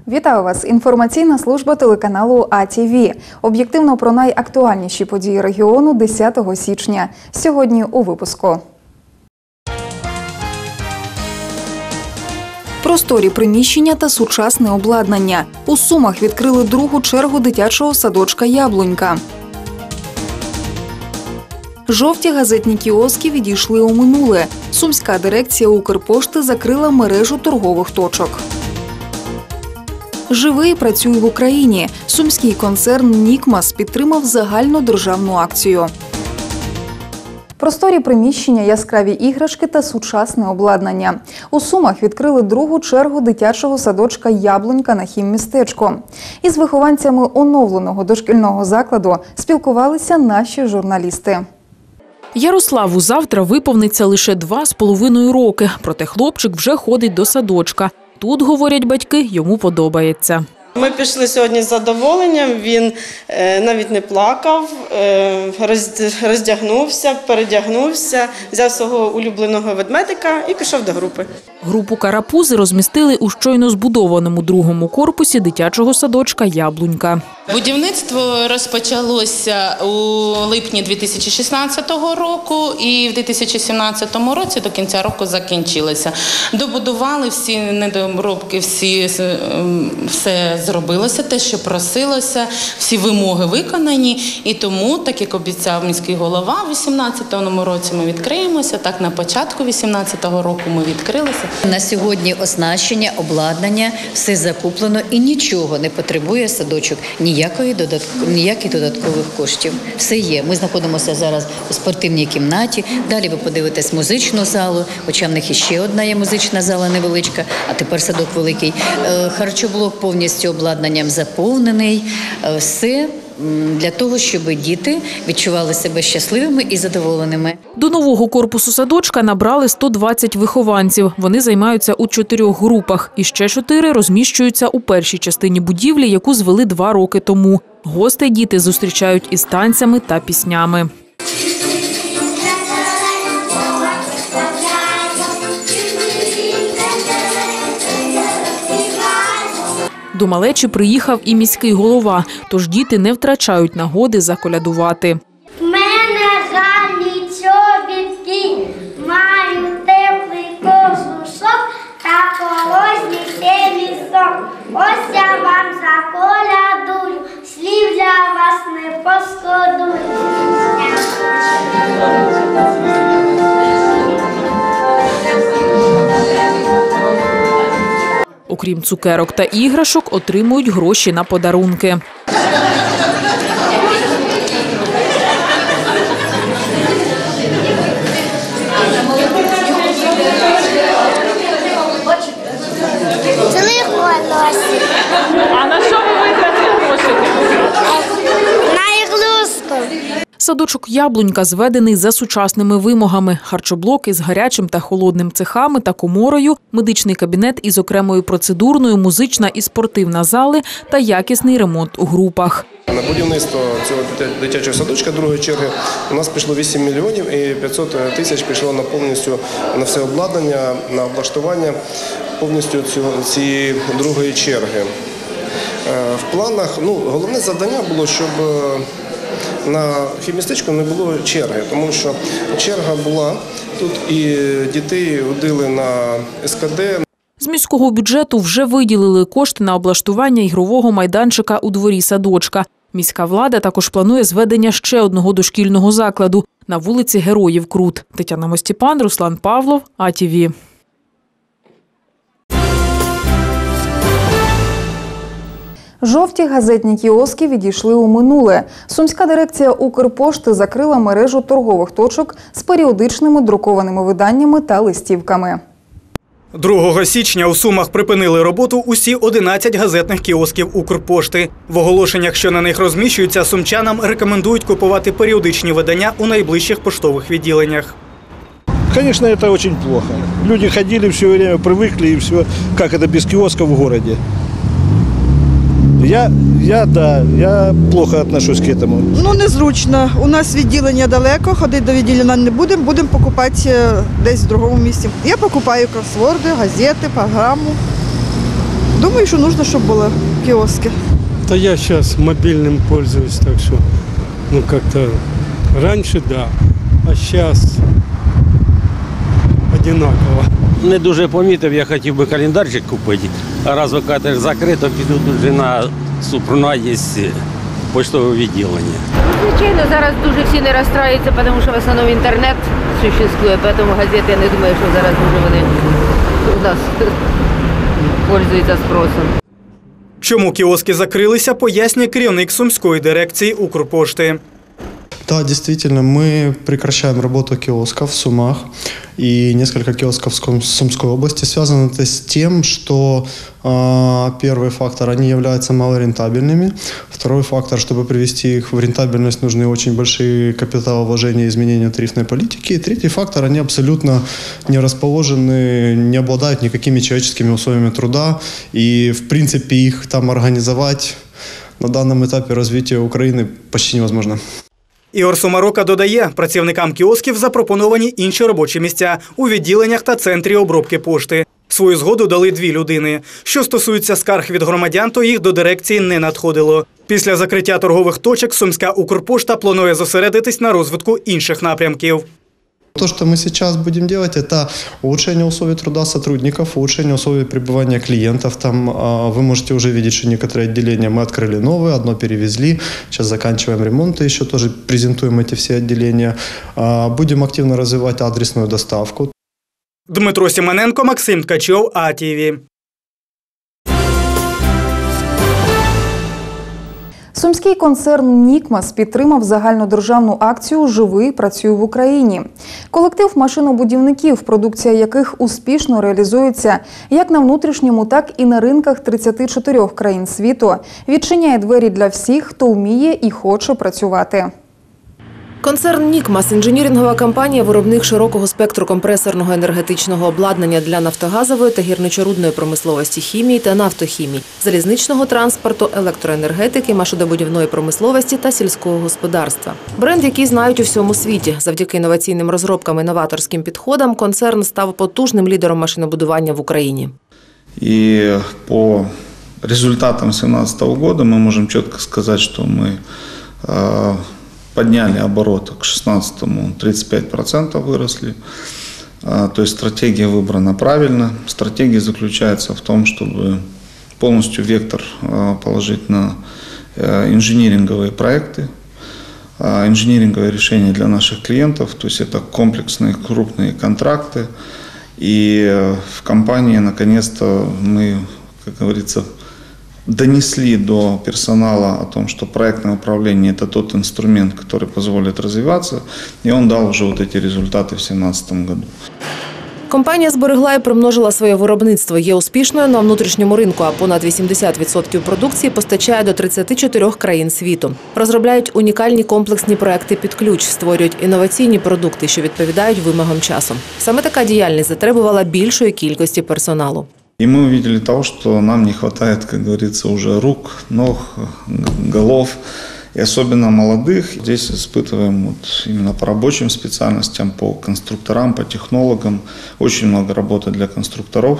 Вітаю вас! Інформаційна служба телеканалу АТВ. Об'єктивно про найактуальніші події регіону 10 січня. Сьогодні у випуску. Просторі приміщення та сучасне обладнання. У Сумах відкрили другу чергу дитячого садочка «Яблунька». Жовті газетні кіоски відійшли у минуле. Сумська дирекція Укрпошти закрила мережу торгових точок. «Живи і працюй в Україні». Сумський концерн «Нікмас» підтримав загальнодержавну акцію. Просторі приміщення, яскраві іграшки та сучасне обладнання. У Сумах відкрили другу чергу дитячого садочка «Яблунька» на хіммістечку. Із вихованцями оновленого дошкільного закладу спілкувалися наші журналісти. Ярославу завтра виповниться лише 2,5 роки, проте хлопчик вже ходить до садочка. Тут, говорять батьки, йому подобається. Ми пішли сьогодні з задоволенням, він навіть не плакав, роздягнувся, передягнувся, взяв свого улюбленого ведмедика і пішов до групи. Групу «Карапузи» розмістили у щойно збудованому другому корпусі дитячого садочка «Яблунька». Будівництво розпочалося у липні 2016 року і в 2017 році до кінця року закінчилося. Добудували всі недоробки, все зробилося, те, що просилося, всі вимоги виконані. І тому, так як обіцяв міський голова, у 2018 році ми відкриємося, так на початку 2018 року ми відкрилися. На сьогодні оснащення, обладнання, все закуплено і нічого не потребує садочок, ніяких додаткових коштів. Все є. Ми знаходимося зараз у спортивній кімнаті, далі ви подивитесь музичну залу, хоча в них іще одна є музична зала невеличка, а тепер садок великий. Харчоблок повністю обладнанням заповнений. Все для того, щоб діти відчували себе щасливими і задоволеними. До нового корпусу садочка набрали 120 вихованців. Вони займаються у 4 групах. І ще 4 розміщуються у першій частині будівлі, яку звели 2 роки тому. Гостей діти зустрічають із танцями та піснями. До малечі приїхав і міський голова, тож діти не втрачають нагоди заколядувати. В мене гарні чобітки, маю теплий кожушок та порожній темісок. Ось я вам заколядую, слів для вас не пошкодую. Окрім цукерок та іграшок, отримують гроші на подарунки. А на що ви витратили гроші? На ігрушку. Садочок «Яблунька» зведений за сучасними вимогами. Харчоблоки з гарячим та холодним цехами та коморою, медичний кабінет із окремою процедурною, музична і спортивна зали та якісний ремонт у групах. На будівництво цього дитячого садочка другої черги у нас пішло 8 мільйонів і 500 тисяч пішло на повністю на все обладнання, на облаштування повністю цієї другої черги. В планах, головне завдання було, щоб на хіммістечку не було черги, тому що черга була тут і дітей водили на СКД. З міського бюджету вже виділили кошти на облаштування ігрового майданчика у дворі садочка. Міська влада також планує зведення ще одного дошкільного закладу на вулиці Героїв Крут. Тетяна Мостіпан, Руслан Павлов, АТВ. Жовті газетні кіоски відійшли у минуле. Сумська дирекція Укрпошти закрила мережу торгових точок з періодичними друкованими виданнями та листівками. 2 січня у Сумах припинили роботу усі 11 газетних кіосків Укрпошти. В оголошеннях, що на них розміщуються, сумчанам рекомендують купувати періодичні видання у найближчих поштових відділеннях. Конечно, это очень плохо. Люди ходили все время, привыкли и все. Как это без киоска в городе? Я плохо отношусь к этому. Незручно. У нас відділення далеко, ходити до відділення не будемо покупати десь в другому місці. Я покупаю кросворди, газети, програму. Думаю, що потрібно, щоб були кіоски. Да я сейчас мобильным пользуюсь, так что, как-то раньше, да, а сейчас одинаково. Не дуже помітив, я хотів би календарчик купити, а раз ви кажете, закрито, піду тут же на Супруна є поштове відділення. Звичайно, зараз дуже всі не розстраюються, тому що в основному інтернет существує, тому газети, я не думаю, що зараз дуже вони у нас пользуються спросом. Чому кіоски закрилися, пояснює керівник Сумської дирекції Укрпошти. Да, действительно, мы прекращаем работу киосков в Сумах. И несколько киосков в Сумской области. Связано это с тем, что первый фактор, они являются малорентабельными. Второй фактор, чтобы привести их в рентабельность, нужны очень большие капиталовложения и изменения тарифной политики. И третий фактор, они абсолютно не расположены, не обладают никакими человеческими условиями труда. И, в принципе, их там организовать на данном этапе развития Украины почти невозможно. Ігор Сумарока додає, працівникам кіосків запропоновані інші робочі місця у відділеннях та центрі обробки пошти. Свою згоду дали 2 людини. Що стосується скарг від громадян, то їх до дирекції не надходило. Після закриття торгових точок Сумська Укрпошта планує зосередитись на розвитку інших напрямків. То, что мы сейчас будем делать, это улучшение условий труда сотрудников, улучшение условий пребывания клиентов. Там вы можете уже видеть, что некоторые отделения мы открыли новые, одно перевезли. Сейчас заканчиваем ремонт и еще тоже презентуем эти все отделения. Будем активно развивать адресную доставку. Дмитро Сімоненко, Максим Ткачов, АТВ. Сумський концерн «Нікмас» підтримав загальнодержавну акцію «Живи, працюй в Україні». Колектив машинобудівників, продукція яких успішно реалізується як на внутрішньому, так і на ринках 34 країн світу, відчиняє двері для всіх, хто вміє і хоче працювати. Концерн «Нікмас» – інженірінгова компанія, виробник широкого спектру компресорного енергетичного обладнання для нафтогазової та гірничорудної промисловості, хімії та нафтохімії, залізничного транспорту, електроенергетики, машинобудівної промисловості та сільського господарства. Бренд, який знають у всьому світі. Завдяки інноваційним розробкам і новаторським підходам концерн став потужним лідером машинобудування в Україні. І по результатам 2017 року ми можемо чітко сказати, що ми подняли обороты к 2016-му, 35% выросли. То есть стратегия выбрана правильно. Стратегия заключается в том, чтобы полностью вектор положить на инжиниринговые проекты, инжиниринговые решения для наших клиентов. То есть это комплексные крупные контракты. И в компании наконец-то мы, как говорится, донесли до персонала о том, что проектное управление – это тот инструмент, который позволит развиваться, и он дал уже вот эти результаты в 2017 году. Компанія зберегла і примножила своє виробництво. Є успішною на внутрішньому ринку, а понад 80% продукції постачає до 34 країн світу. Розробляють унікальні комплексні проекти під ключ, створюють інноваційні продукти, що відповідають вимогам часу. Саме така діяльність затребувала більшої кількості персоналу. И мы увидели того, что нам не хватает, как говорится, уже рук, ног, голов, и особенно молодых. Здесь испытываем вот именно по рабочим специальностям, по конструкторам, по технологам. Очень много работы для конструкторов.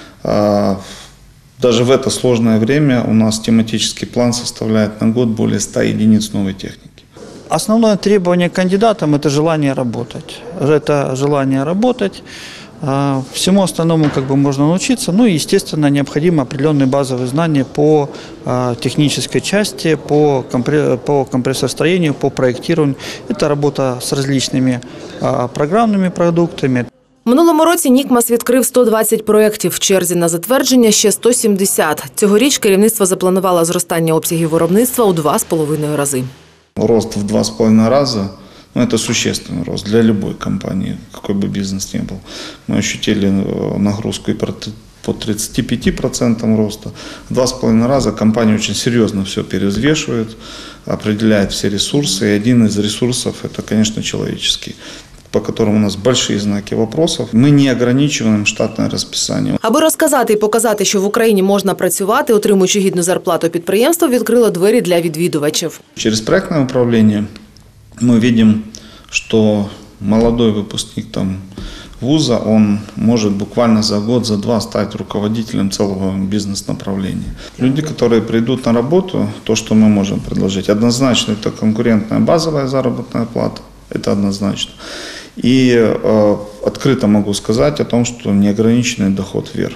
Даже в это сложное время у нас тематический план составляет на год более 100 единиц новой техники. Основное требование к кандидатам – это желание работать. Это желание работать. Всему остальному можно научиться. Ну и, естественно, необходимы определенные базовые знания по технической части, по компрессоростроению, по проектированию. Это работа с различными программными продуктами. В минулому році «Нікмас» відкрив 120 проєктів. В черзі на затвердження ще 170. Цьогоріч керівництво запланувало зростання обсягів виробництва у 2,5 рази. Рост в 2,5 рази. Это существенный рост для любой компании, какой бы бизнес ни был. Мы ощутили нагрузку и по 35% роста. В 2,5 раза компания очень серьезно все перевзвешивает, определяет все ресурсы. И один из ресурсов – это, конечно, человеческий, по которому у нас большие знаки вопросов. Мы не ограничиваем штатное розписання. Аби розказати і показати, що в Україні можна працювати, отримуючи гідну зарплату, підприємство відкрило двері для відвідувачів. Через проектное управление мы видим, что молодой выпускник вуза, он может буквально за год, за два стать руководителем целого бизнес-направления. Люди, которые придут на работу, то, что мы можем предложить, однозначно это конкурентная базовая заработная плата, это однозначно. И открыто могу сказать о том, что неограниченный доход вверх.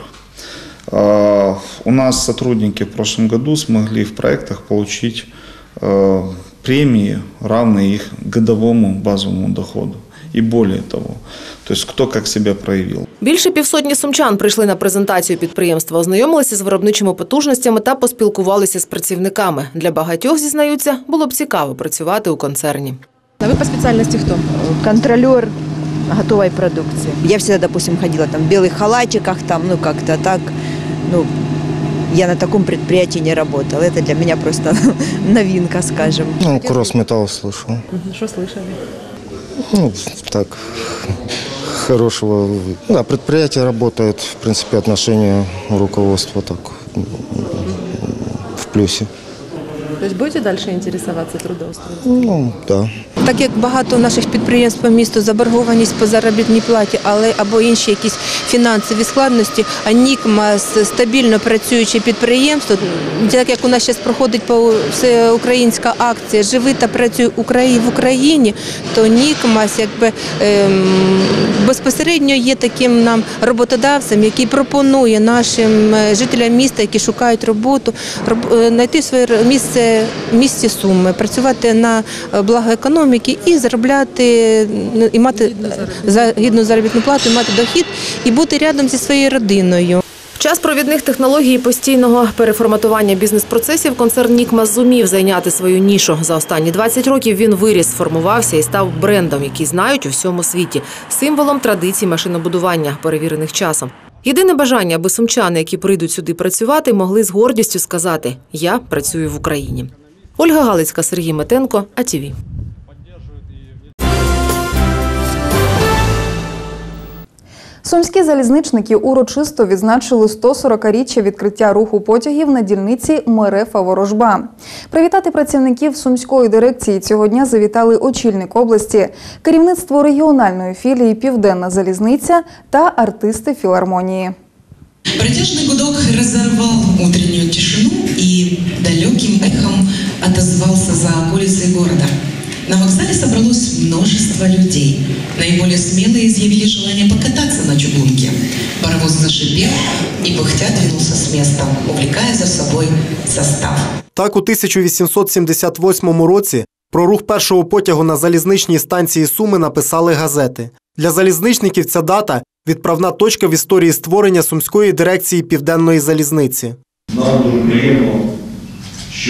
У нас сотрудники в прошлом году смогли в проектах получить премии, равные их годовому базовому доходу. І більше того, тобто хто як себе проявив. Більше півсотні сумчан прийшли на презентацію підприємства, ознайомилися з виробничими потужностями та поспілкувалися з працівниками. Для багатьох, зізнаються, було б цікаво працювати у концерні. А ви по спеціальності хто? Контролер готовой продукции. Я всегда, допустим, ходила там в белых халатиках, там, ну как-то так, ну, я на таком предприятии не работала. Это для меня просто новинка, скажем. Ну, Кросметалл слышал. Что слышали? Ну, так, хорошего. Да, предприятие работает, в принципе, отношение руководства так в плюсе. То есть будете дальше интересоваться трудоустройством? Ну, да. Так як багато наших підприємств по місту заборгованість по заробітній платі, або інші якісь фінансові складності, а НІКМАС стабільно працююче підприємство, так як у нас зараз проходить всеукраїнська акція «Живи та працюй в Україні», то НІКМАС якби безпосередньо є таким нам роботодавцем, який пропонує нашим жителям міста, які шукають роботу, знайти своє місце в місті Суми, працювати на благо економіки і заробляти, і мати гідну заробітну плату, і мати дохід, і бути рядом зі своєю родиною. В час провідних технологій і постійного переформатування бізнес-процесів концерн «НІКМАС» зумів зайняти свою нішу. За останні 20 років він виріс, сформувався і став брендом, який знають у всьому світі, символом традицій машинобудування, перевірених часом. Єдине бажання, аби сумчани, які прийдуть сюди працювати, могли з гордістю сказати «Я працюю в Україні». Ольга Галицька, Сергій Метенко, АТВ. Сумські залізничники урочисто відзначили 140-річчя відкриття руху потягів на дільниці Мерефа-Ворожба. Привітати працівників Сумської дирекції цього дня завітали очільник області, керівництво регіональної філії «Південна залізниця» та артисти філармонії. Протяжный гудок разорвал утреннюю тишину и далеким эхом отозвался за околицей города. На вокзале собралось множество людей. Наиболее смелые изъявили желание покататься на чугунке. Паровоз зашипел и пыхтя двинулся с места, увлекая за собой состав. Так, у 1878 році про рух першого потягу на залізничній станції Суми написали газети. Для залізничників ця дата – відправна точка в історії створення Сумської дирекції Південної залізниці. Нам дуже приємно, що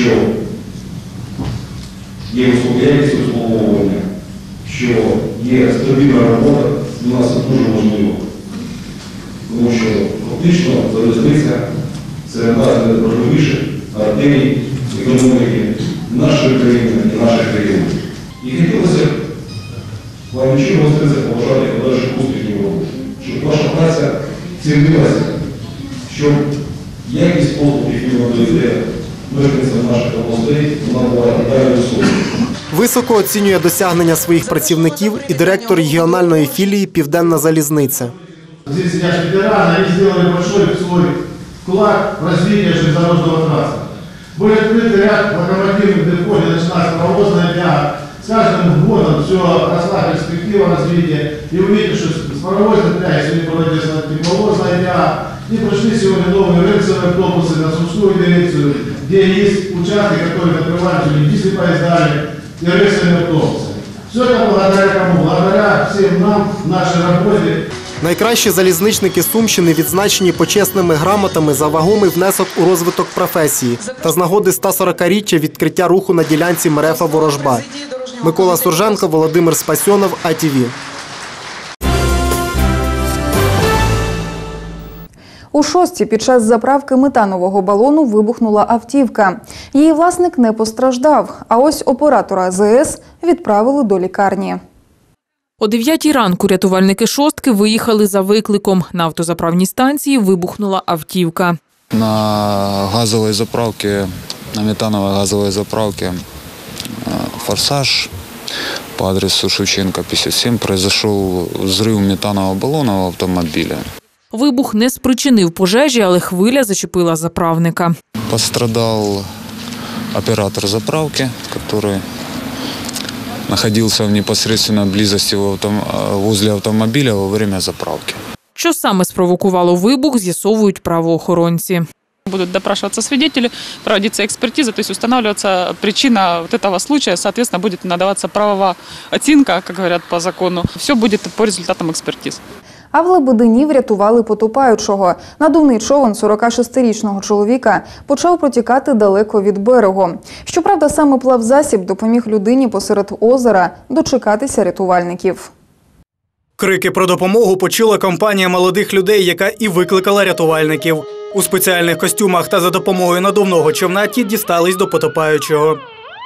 є висока якість обслуговування, що є стабільна робота, для нас це дуже важливо. Тому що фактично залізниця – це одна з найважливіших артерій економіки нашої країни і нашої країни. І хотілося б вам нічого гостинця побажати подальших успіхів, щоб ваша праця цінилася, щоб якість послуг, які ви надаєте мешканцям наших областей, вона була далі високою. Високо оцінює досягнення своїх працівників і директор регіональної філії «Південна залізниця». Здесь сидят ветераны, они сделали большой свой вклад в развитие железнодорожного транспорта. Был открыт ряд локомотивных депо, начиная с паровозного дня. С каждым годом все росла перспектива развития. И увидели, что с паровозного дня, сегодня была тепловозная дня, и пришли сегодня новые рельсовые автобусы на Сумскую дирекцию, где есть участки, которые открывают дизель поездами и рельсовые автобусы. Все это благодаря кому? Благодаря всем нам, нашей работе. Найкращі залізничники Сумщини відзначені почесними грамотами за вагомий внесок у розвиток професії та з нагоди 140-річчя відкриття руху на ділянці Мерефа-Ворожба. Микола Сурженко, Володимир Спасьонов, АТВ. У Шостці під час заправки метанового балону вибухнула автівка. Її власник не постраждав, а ось оператора АЗС відправили до лікарні. О 9-й ранку рятувальники «Шостки» виїхали за викликом. На автозаправній станції вибухнула автівка. На газовій заправці, на метановій газовій заправці «Форсаж» по адресу Шевченко, 57, произошел взрыв метанового баллона в автомобиле. Вибух не спричинив пожежі, але хвиля зачепила заправника. Пострадал оператор заправки, который находился в непосредственной близости возле автомобиля во время заправки. Що саме спровокувало вибух, з'ясовують правоохоронці. Будут допрашиваться свидетели, проводиться экспертиза, то есть устанавливаться причина вот этого случая, соответственно, будет надаваться правовая оценка, как говорят по закону. Все будет по результатам экспертиз. А в Лебедині врятували потопаючого. Надувний човен 46-річного чоловіка почав протікати далеко від берегу. Щоправда, саме плавзасіб допоміг людині посеред озера дочекатися рятувальників. Крики про допомогу почула компанія молодих людей, яка і викликала рятувальників. У спеціальних костюмах та за допомогою надувного човна ті дістались до потопаючого.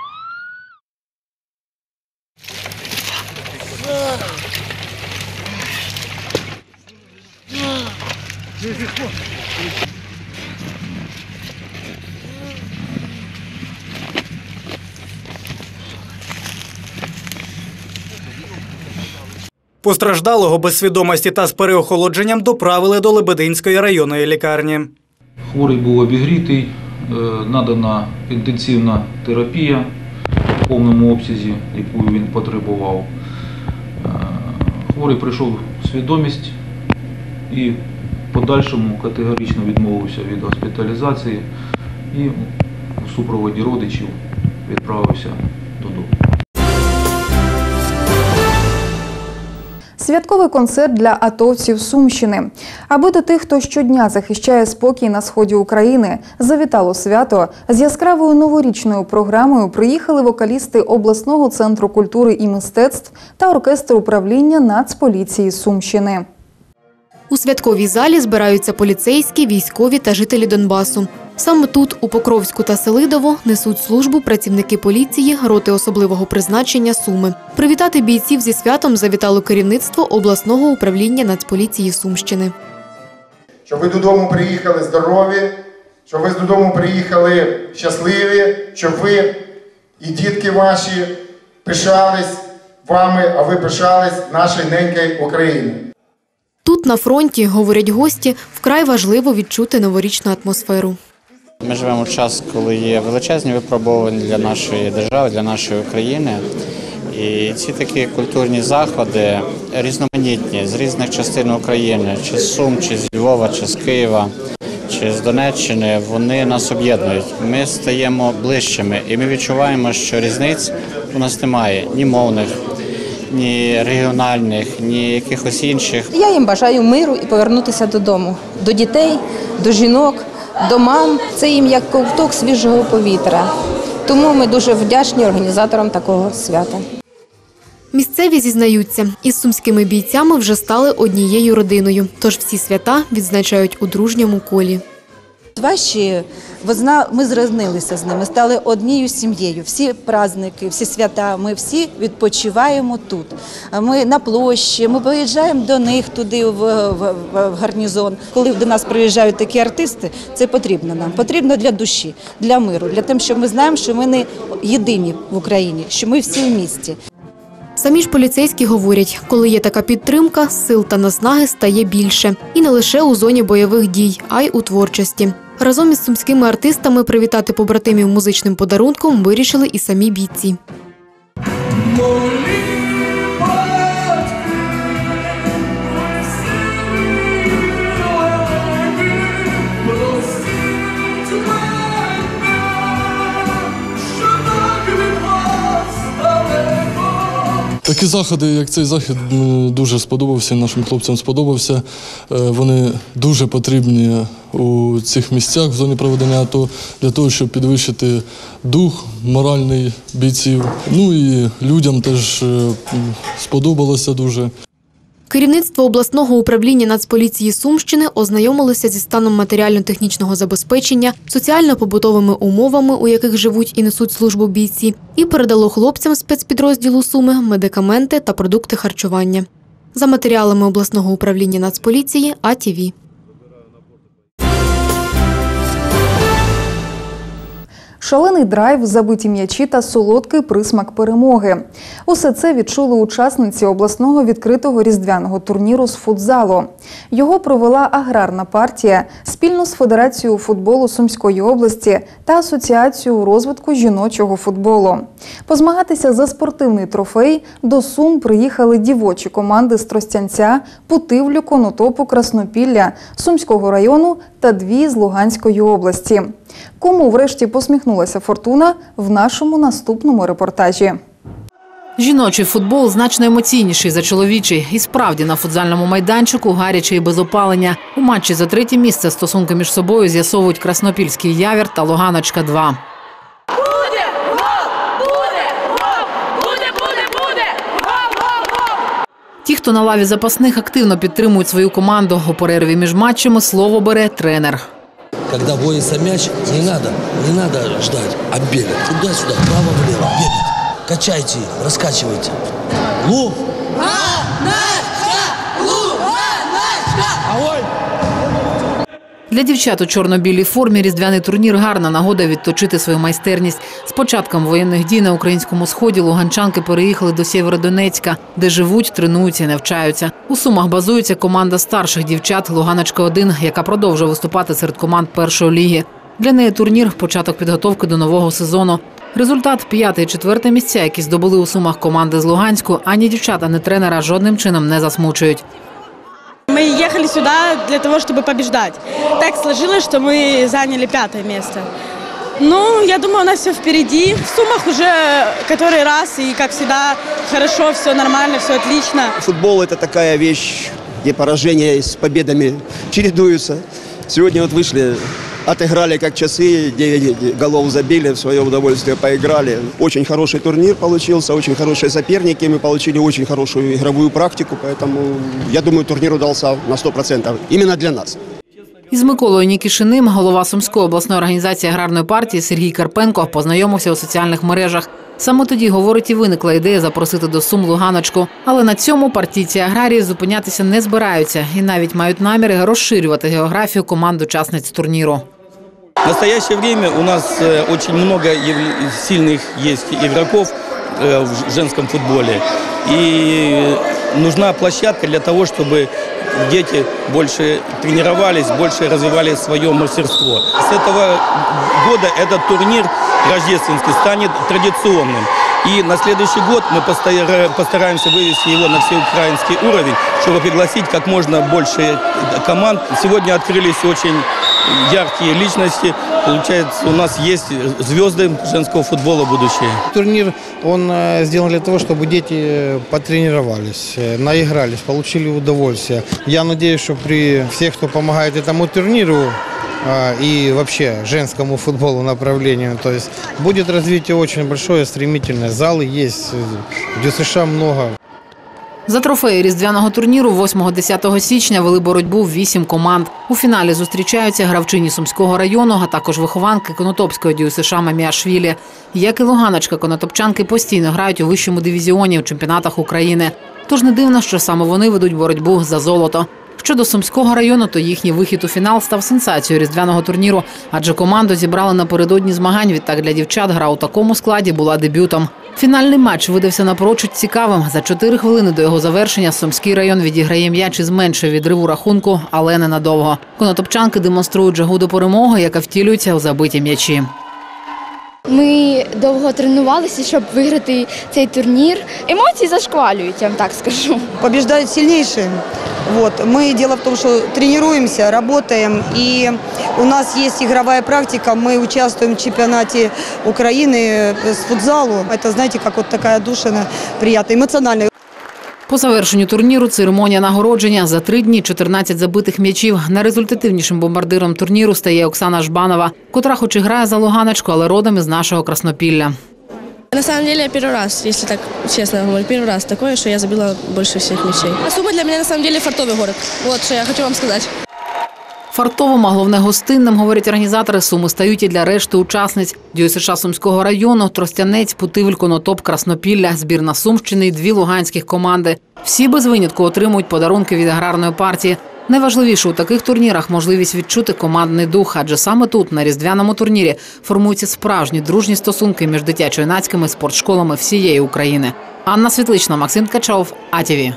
Постраждалого без свідомості та з переохолодженням доправили до Лебединської районної лікарні. Хворий був обігрітий, надана інтенсивна терапія в повному обсязі, яку він потребував. Хворий прийшов в свідомість і в подальшому категорично відмовився від госпіталізації і у супроводі родичів відправився додому. Святковий концерт для атовців Сумщини. Аби до тих, хто щодня захищає спокій на сході України, завітало свято, з яскравою новорічною програмою приїхали вокалісти обласного центру культури і мистецтв та оркестр управління Нацполіції Сумщини. У святковій залі збираються поліцейські, військові та жителі Донбасу. Саме тут, у Покровську та Селидово, несуть службу працівники поліції роти особливого призначення «Суми». Привітати бійців зі святом завітало керівництво обласного управління Нацполіції Сумщини. Щоб ви додому приїхали здорові, щоб ви додому приїхали щасливі, щоб ви і дітки ваші пишались вами, а ви пишались нашою ненькою Україною. Тут на фронті, говорять гості, вкрай важливо відчути новорічну атмосферу. Ми живемо в час, коли є величезні випробування для нашої держави, для нашої України. І ці такі культурні заходи різноманітні, з різних частин України, чи з Сум, чи з Львова, чи з Києва, чи з Донеччини, вони нас об'єднують. Ми стаємо ближчими і ми відчуваємо, що різниць у нас немає ні мовних, ні регіональних, ні якихось інших. Я їм бажаю миру і повернутися додому, до дітей, до жінок, до мам. Це їм як ковток свіжого повітря. Тому ми дуже вдячні організаторам такого свята. Місцеві зізнаються, із сумськими бійцями вже стали однією родиною. Тож всі свята відзначають у дружньому колі. Ваші, ми зрізнилися з ними, стали однією сім'єю. Всі праздники, всі свята, ми всі відпочиваємо тут. Ми на площі, ми поїжджаємо до них туди в гарнізон. Коли до нас приїжджають такі артисти, це потрібно нам. Потрібно для душі, для миру, для того, щоб ми знаємо, що ми не єдині в Україні, що ми всі в місті. Самі ж поліцейські говорять, коли є така підтримка, сил та наснаги стає більше. І не лише у зоні бойових дій, а й у творчості. Разом із сумськими артистами привітати побратимів музичним подарунком вирішили і самі бійці. Такі заходи, як цей захід, дуже сподобався, нашим хлопцям сподобався. Вони дуже потрібні у цих місцях в зоні проведення АТО для того, щоб підвищити дух моральний бійців. Ну і людям теж сподобалося дуже. Керівництво обласного управління Нацполіції Сумщини ознайомилося зі станом матеріально-технічного забезпечення, соціально-побутовими умовами, у яких живуть і несуть службу бійці, і передало хлопцям спецпідрозділу «Суми» медикаменти та продукти харчування. За матеріалами обласного управління Нацполіції АТВ. шалений драйв, забиті м'ячі та солодкий присмак перемоги. Усе це відчули учасниці обласного відкритого різдвяного турніру з футзалу. Його провела аграрна партія спільно з Федерацією футболу Сумської області та Асоціацією розвитку жіночого футболу. Позмагатися за спортивний трофей до Сум приїхали дівочі команди з Тростянця, Путивлю, Конотопу, Краснопілля, Сумського району та 2 з Луганської області. Кому врешті посміхнулася фортуна – в нашому наступному репортажі. Жіночий футбол значно емоційніший за чоловічий. І справді на футзальному майданчику гаряче і без опалення. У матчі за 3-те місце стосунки між собою з'ясовують Краснопільський Явір та Луганочка-2. Ті, хто на лаві запасних, активно підтримують свою команду. У перерві між матчами слово бере тренер. Когда вводится мяч, не надо ждать, а бегать. Туда-сюда, право-влево, бегать. Качайте, раскачивайте. Огонь! Для дівчат у чорно-білій формі різдвяний турнір – гарна нагода відточити свою майстерність. З початком воєнних дій на українському сході луганчанки переїхали до Сєвєродонецька, де живуть, тренуються і навчаються. У Сумах базується команда старших дівчат «Луганочка-1», яка продовжує виступати серед команд першої ліги. Для неї турнір – початок підготовки до нового сезону. Результат – 5-те і 4-те місця, які здобули у Сумах команди з Луганську, ані дівчата, ані тренера жодним чином не засмучують. Мы ехали сюда для того, чтобы побеждать. Так сложилось, что мы заняли 5-е место. Ну, я думаю, у нас все впереди. В Сумах уже который раз, и, как всегда, хорошо, все нормально, все отлично. Футбол – это такая вещь, где поражения с победами чередуются. Сегодня вот вышли, отыграли как часы, 9 голов забили, в свое удовольствие поиграли. Очень хороший турнир получился, очень хорошие соперники. Мы получили очень хорошую игровую практику, поэтому, я думаю, турнир удался на 100%, именно для нас. Із Миколою Нікішиним голова Сумської обласної організації аграрної партії Сергій Карпенко познайомився у соціальних мережах. Саме тоді, говорить, і виникла ідея запросити до Сум Луганочку. Але на цьому партійці аграрії зупинятися не збираються і навіть мають наміри розширювати географію команд учасниць турніру. В настоящее время у нас очень много сильных есть игроков в женском футболе. И нужна площадка для того, чтобы дети больше тренировались, больше развивали свое мастерство. С этого года этот турнир рождественский станет традиционным. И на следующий год мы постараемся вывести его на всеукраинский уровень, чтобы пригласить как можно больше команд. Сегодня открылись очень яркие личности. Получается, у нас есть звезды женского футбола будущее. Турнир, он сделан для того, чтобы дети потренировались, наигрались, получили удовольствие. Я надеюсь, что при всех, кто помогает этому турниру и вообще женскому футболу направлению, то есть будет развитие очень большое, стремительное. Залы есть, в ДЮСШ много. За трофеї різдвяного турніру 8-10 січня вели боротьбу 8 команд. У фіналі зустрічаються гравчині Сумського району, а також вихованки Конотопської ДЮСШ Маміашвілі. Як і Луганочка, конотопчанки постійно грають у вищому дивізіоні в чемпіонатах України. Тож не дивно, що саме вони ведуть боротьбу за золото. Щодо Сумського району, то їхній вихід у фінал став сенсацією різдвяного турніру, адже команду зібрали напередодні змагань. Відтак для дівчат гра у такому складі була дебютом. Фінальний матч видався напрочуд цікавим. За 4 хвилини до його завершення Сумський район відіграє м'яч і зменшує відрив у рахунку, але ненадовго. Конотопчанки демонструють жагу до перемоги, яка втілюється у забиті м'ячі. Ми довго тренувалися, щоб виграти цей турнір. Емоції зашквалюють, я вам так скажу. Побеждают сильнейшие. Дело в том, что тренируемся, работаем, и у нас есть игровая практика. Мы участвуем в чемпионате Украины с футзалу. Это, знаете, как вот такая душина приятная, эмоциональная. По завершенню турніру церемонія нагородження. За 3 дні 14 забитих м'ячів. Найрезультативнішим бомбардиром турніру стає Оксана Жбанова, котра хоч і грає за Луганочку, але родом із нашого Краснопілля. На самом деле, я первый раз, если так честно говорю, первый раз такое, что я забила больше всех мячей. Сума для меня на самом деле фартовый город. Вот, что я хочу вам сказать. Фартовим, а головне гостинним, говорять організатори, Суми стають і для решти учасниць. ДЮСШ Сумського району, Тростянець, Путивль, Конотоп, Краснопілля, збірна Сумщини і 2 луганських команди. Всі без винятку отримують подарунки від аграрної партії. Найважливіше у таких турнірах – можливість відчути командний дух, адже саме тут, на різдвяному турнірі, формуються справжні дружні стосунки між дитячо-юнацькими спортшколами всієї України. Анна Світлична, Максим Ткачов, АТВ.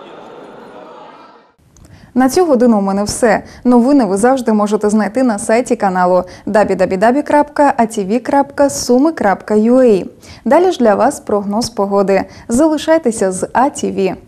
На цю годину у мене все. Новини ви завжди можете знайти на сайті каналу www.atv.sumi.ua. Далі ж для вас прогноз погоди. Залишайтеся з АТВ.